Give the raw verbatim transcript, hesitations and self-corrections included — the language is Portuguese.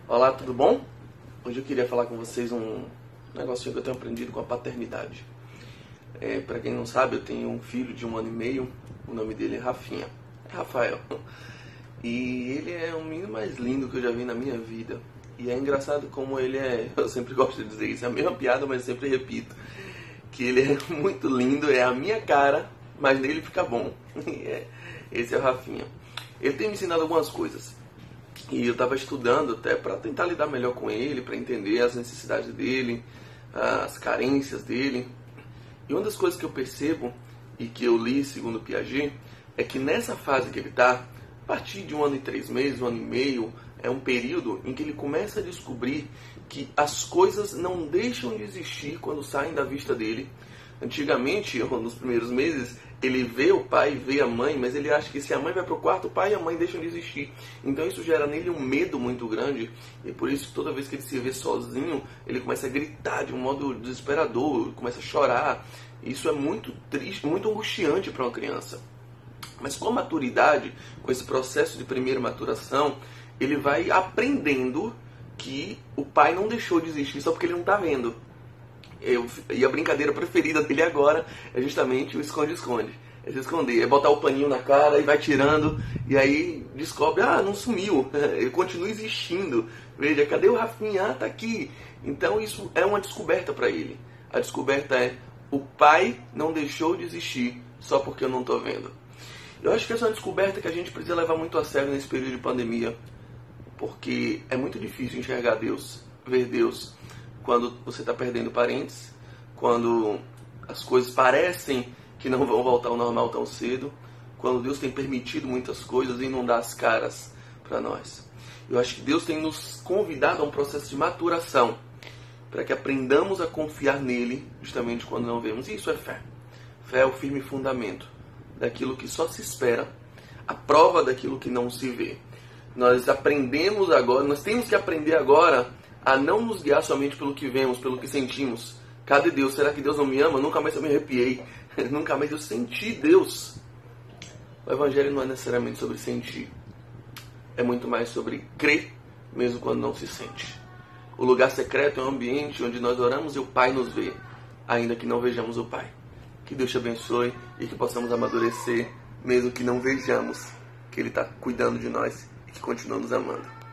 Olá, tudo bom? Hoje eu queria falar com vocês um negocinho que eu tenho aprendido com a paternidade. É, para quem não sabe, eu tenho um filho de um ano e meio, o nome dele é Rafinha, é Rafael. E ele é o menino mais lindo que eu já vi na minha vida. E é engraçado como ele é, eu sempre gosto de dizer isso, é a mesma piada, mas sempre repito, que ele é muito lindo, é a minha cara, mas nele fica bom. Esse é o Rafinha. Ele tem me ensinado algumas coisas. E eu estava estudando até para tentar lidar melhor com ele, para entender as necessidades dele, as carências dele. E uma das coisas que eu percebo, e que eu li segundo Piaget, é que nessa fase que ele está, a partir de um ano e três meses, um ano e meio, é um período em que ele começa a descobrir que as coisas não deixam de existir quando saem da vista dele. Antigamente, nos primeiros meses, ele vê o pai, vê a mãe, mas ele acha que se a mãe vai para o quarto, o pai e a mãe deixam de existir. Então isso gera nele um medo muito grande, e por isso toda vez que ele se vê sozinho, ele começa a gritar de um modo desesperador, começa a chorar. Isso é muito triste, muito angustiante para uma criança. Mas com a maturidade, com esse processo de primeira maturação, ele vai aprendendo que o pai não deixou de existir só porque ele não está vendo. Eu, e a brincadeira preferida dele agora é justamente o esconde-esconde. É se esconder, é botar o paninho na cara e vai tirando, e aí descobre, ah, não sumiu, ele continua existindo. Veja, cadê o Rafinha? Ah, tá aqui. Então isso é uma descoberta para ele. A descoberta é, o pai não deixou de existir só porque eu não estou vendo. Eu acho que essa é uma descoberta que a gente precisa levar muito a sério nesse período de pandemia, porque é muito difícil enxergar Deus, ver Deus, quando você está perdendo parentes, quando as coisas parecem que não vão voltar ao normal tão cedo, quando Deus tem permitido muitas coisas e não dá as caras para nós. Eu acho que Deus tem nos convidado a um processo de maturação, para que aprendamos a confiar nele, justamente quando não vemos. E isso é fé. Fé é o firme fundamento daquilo que só se espera, a prova daquilo que não se vê. Nós aprendemos agora, nós temos que aprender agora a não nos guiar somente pelo que vemos, pelo que sentimos. Cadê Deus? Será que Deus não me ama? Nunca mais eu me arrepiei. Nunca mais eu senti Deus. O Evangelho não é necessariamente sobre sentir. É muito mais sobre crer, mesmo quando não se sente. O lugar secreto é um ambiente onde nós oramos e o Pai nos vê, ainda que não vejamos o Pai. Que Deus te abençoe e que possamos amadurecer, mesmo que não vejamos que Ele está cuidando de nós e que continua nos amando.